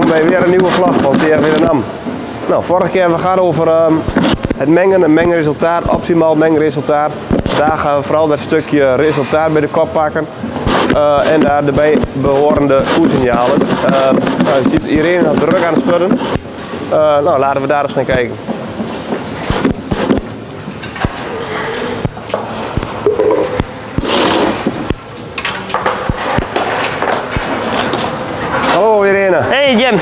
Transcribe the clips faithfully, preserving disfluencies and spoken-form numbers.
bij weer een nieuwe vlog van C F Winnenam. Nou, vorige keer hebben we gehad over um, het mengen, een mengenresultaat, optimaal mengenresultaat. Vandaag gaan we vooral dat stukje resultaat bij de kop pakken uh, en daar de bij behorende koersignalen. Uh, nou, je ziet Irene nog druk aan het schudden. Uh, nou, laten we daar eens gaan kijken. Hallo Irene. Hey Jim.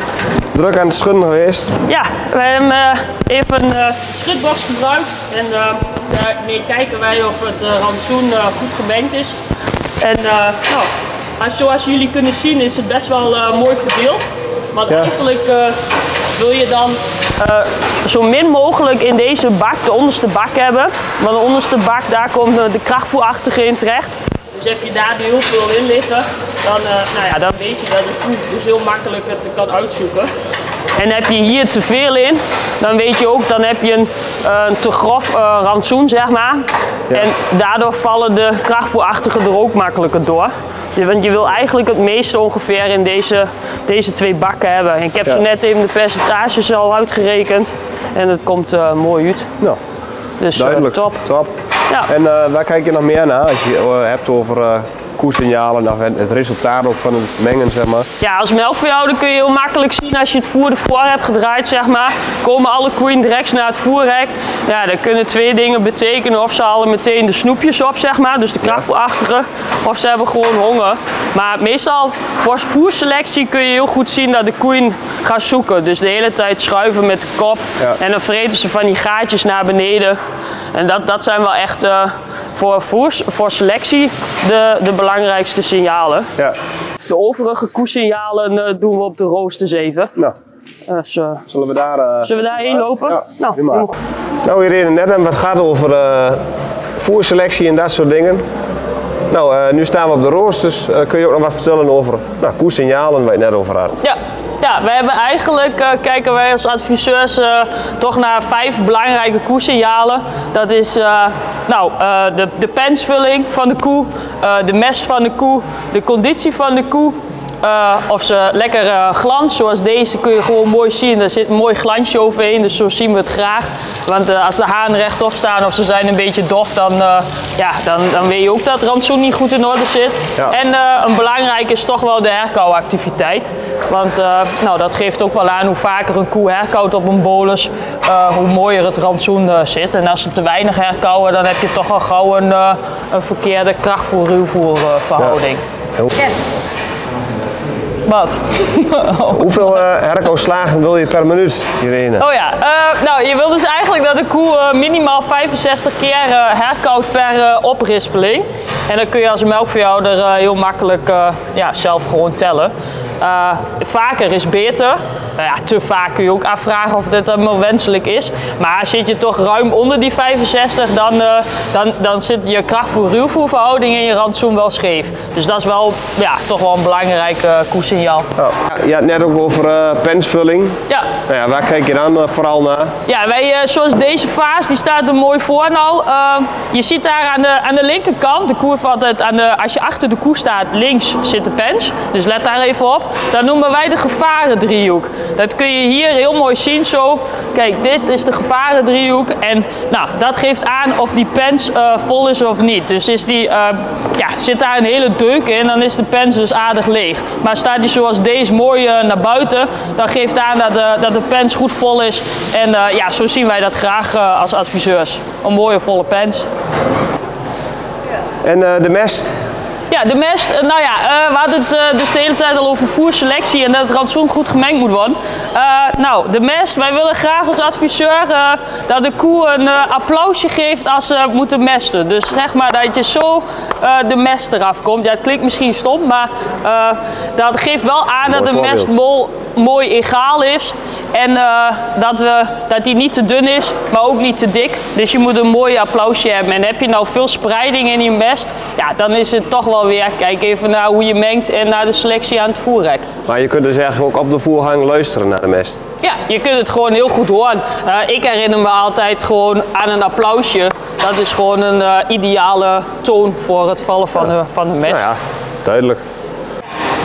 Druk aan het schudden geweest? Ja, we hebben uh, even een uh, schudbox gebruikt en uh, daarmee kijken wij of het uh, rantsoen uh, goed gemengd is. En uh, nou, als, zoals jullie kunnen zien is het best wel uh, mooi verdeeld. Want ja. eigenlijk uh, wil je dan uh, zo min mogelijk in deze bak, de onderste bak hebben. Want de onderste bak, daar komt uh, de krachtvoerachtige in terecht. Dus heb je daar heel veel in liggen, dan, uh, nou ja, dan weet je dat de koe dus heel makkelijk het kan uitzoeken. En heb je hier te veel in, dan weet je ook, dan heb je een, uh, een te grof uh, rantsoen, zeg maar. Ja. En daardoor vallen de krachtvoerachtigen er ook makkelijker door. Want je wil eigenlijk het meeste ongeveer in deze, deze twee bakken hebben. En ik heb ja. zo net even de percentages al uitgerekend en het komt uh, mooi uit. Nou, dus duidelijk. Uh, top. top. Ja. En uh, waar kijk je nog meer naar als je uh, hebt over uh, koersignalen of het resultaat ook van het mengen, zeg maar? Ja, als melkveehouder kun je heel makkelijk zien als je het voer ervoor hebt gedraaid, zeg maar. Komen alle koeien direct naar het voerrek. Ja, dat kunnen twee dingen betekenen. Of ze halen meteen de snoepjes op, zeg maar, dus de krachtvoerachtige. Of ze hebben gewoon honger. Maar meestal voor voerselectie kun je heel goed zien dat de koeien gaan zoeken. Dus de hele tijd schuiven met de kop. Ja. En dan vreten ze van die gaatjes naar beneden. En dat, dat zijn wel echt uh, voor, voor, voor selectie de, de belangrijkste signalen. Ja. De overige koersignalen uh, doen we op de roosters even. Nou, dus, uh, zullen we daar uh, zullen we daarheen lopen? Ja, nou, helemaal. Nou Irene, net hebben we het gehad over uh, voerselectie en dat soort dingen. Nou, uh, nu staan we op de roosters. Uh, kun je ook nog wat vertellen over nou, koersignalen waar je het net over had? Ja. Ja, we hebben eigenlijk, uh, kijken wij als adviseurs uh, toch naar vijf belangrijke koersignalen. Dat is uh, nou, uh, de, de pensvulling van de koe, uh, de mest van de koe, de conditie van de koe. Uh, of ze lekker uh, glans, zoals deze kun je gewoon mooi zien. Er zit een mooi glansje overheen, dus zo zien we het graag. Want uh, als de hanen rechtop staan of ze zijn een beetje dof, dan, uh, ja, dan, dan weet je ook dat het rantsoen niet goed in orde zit. Ja. En uh, een belangrijk is toch wel de herkauwactiviteit. Want uh, nou, dat geeft ook wel aan hoe vaker een koe herkauwt op een bolus, uh, hoe mooier het rantsoen uh, zit. En als ze te weinig herkauwen, dan heb je toch al gauw een, uh, een verkeerde krachtvoer-ruwvoer uh, verhouding. Ja. Yes. Wat? Hoeveel uh, herkauwslagen wil je per minuut, Irene? Oh ja, uh, nou je wil dus eigenlijk dat de koe uh, minimaal vijfenzestig keer uh, herkauwt per uh, oprispeling. En dan kun je als melkveehouder uh, heel makkelijk uh, ja, zelf gewoon tellen. Uh, vaker is beter. Nou ja, te vaak kun je ook afvragen of dit helemaal wenselijk is. Maar zit je toch ruim onder die vijfenzestig, dan, uh, dan, dan zit je krachtvoer-ruwvoerverhouding en je rantsoen wel scheef. Dus dat is wel ja, toch wel een belangrijk uh, koersignaal. Oh, ja, je had net ook over uh, pensvulling. Ja. Nou ja. Waar kijk je dan uh, vooral naar? Ja, wij, uh, zoals deze vaas, die staat er mooi voor nou. Uh, je ziet daar aan de, aan de linkerkant, de koe altijd aan de, als je achter de koe staat, links zit de pens. Dus let daar even op. Dat noemen wij de gevarendriehoek. Dat kun je hier heel mooi zien zo. Kijk, dit is de gevarendriehoek en nou, dat geeft aan of die pens uh, vol is of niet. Dus is die, uh, ja, zit daar een hele deuk in, dan is de pens dus aardig leeg. Maar staat die zoals deze mooi uh, naar buiten, dan geeft aan dat de, dat de pens goed vol is. En uh, ja, zo zien wij dat graag uh, als adviseurs. Een mooie volle pens. En uh, de mest? Ja, de mest, nou ja, uh, we hadden het uh, dus de hele tijd al over voerselectie en dat het rantsoen goed gemengd moet worden. Uh, nou, de mest, wij willen graag als adviseur uh, dat de koe een uh, applausje geeft als ze moeten mesten. Dus zeg maar dat je zo uh, de mest eraf komt. Ja, het klinkt misschien stom, maar uh, dat geeft wel aan dat de mest mo mooi egaal is. En uh, dat, we, dat die niet te dun is, maar ook niet te dik. Dus je moet een mooi applausje hebben. En heb je nou veel spreiding in je mest, ja, dan is het toch wel weer, kijk even naar hoe je mengt en naar de selectie aan het voerrek. Maar je kunt dus eigenlijk ook op de voerhang luisteren naar de mest? Ja, je kunt het gewoon heel goed horen. Uh, ik herinner me altijd gewoon aan een applausje. Dat is gewoon een uh, ideale toon voor het vallen van, ja. de, van de mest. Nou ja, duidelijk.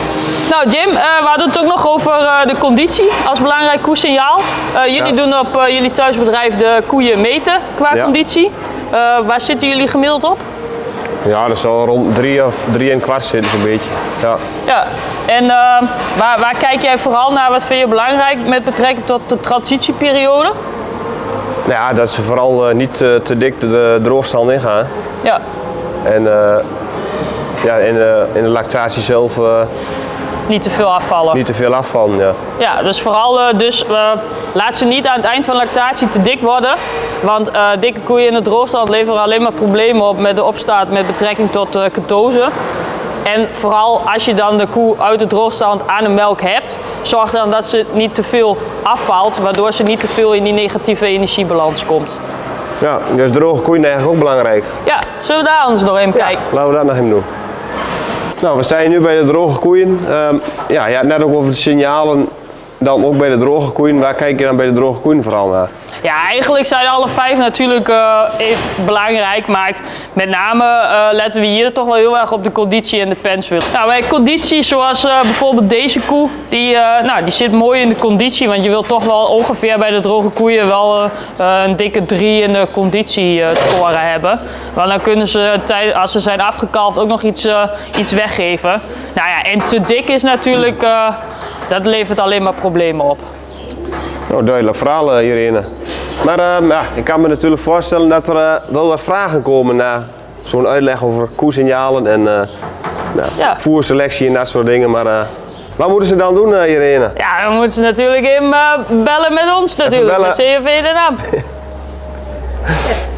Nou Jim, uh, we hadden het ook nog over uh, de conditie als belangrijk koesignaal. Uh, jullie ja. doen op uh, jullie thuisbedrijf de koeien meten qua ja. conditie. Uh, waar zitten jullie gemiddeld op? Ja, dat zal rond drie of drie en kwart zitten zo'n beetje. Ja. Ja. En uh, waar, waar kijk jij vooral naar? Wat vind je belangrijk met betrekking tot de transitieperiode? Nou ja, dat ze vooral uh, niet uh, te dik de, de droogstand ingaan. Ja. En uh, ja, in, de, in de lactatie zelf uh, niet te veel afvallen. Niet te veel afvallen, ja. Ja, dus vooral uh, dus, uh, laat ze niet aan het eind van lactatie te dik worden. Want uh, dikke koeien in de droogstand leveren alleen maar problemen op met de opstaat met betrekking tot uh, ketose. En vooral als je dan de koe uit de droogstand aan de melk hebt, zorg dan dat ze niet te veel afvalt, waardoor ze niet te veel in die negatieve energiebalans komt. Ja, dus droge koeien eigenlijk ook belangrijk. Ja, zullen we daar anders nog even kijken? Ja, laten we dat nog even doen. Nou, we staan nu bij de droge koeien. Um, ja, je had net ook over de signalen, dan ook bij de droge koeien. Waar kijk je dan bij de droge koeien vooral naar? Ja, eigenlijk zijn alle vijf natuurlijk uh, even belangrijk, maar met name uh, letten we hier toch wel heel erg op de conditie en de penswil. Nou, bij conditie zoals uh, bijvoorbeeld deze koe, die, uh, nou, die zit mooi in de conditie, want je wilt toch wel ongeveer bij de droge koeien wel uh, een dikke drie in de conditiescore uh, hebben. Want dan kunnen ze, als ze zijn afgekalfd, ook nog iets, uh, iets weggeven. Nou ja, en te dik is natuurlijk, uh, dat levert alleen maar problemen op. Nou, duidelijk verhaal uh, hierin. Maar uh, ja, ik kan me natuurlijk voorstellen dat er uh, wel wat vragen komen na zo'n uitleg over koesignalen en uh, nou, ja. voerselectie en dat soort dingen. Maar uh, wat moeten ze dan doen uh, hierin? Ja, dan moeten ze natuurlijk even uh, bellen met ons natuurlijk, met C F V Den Ham.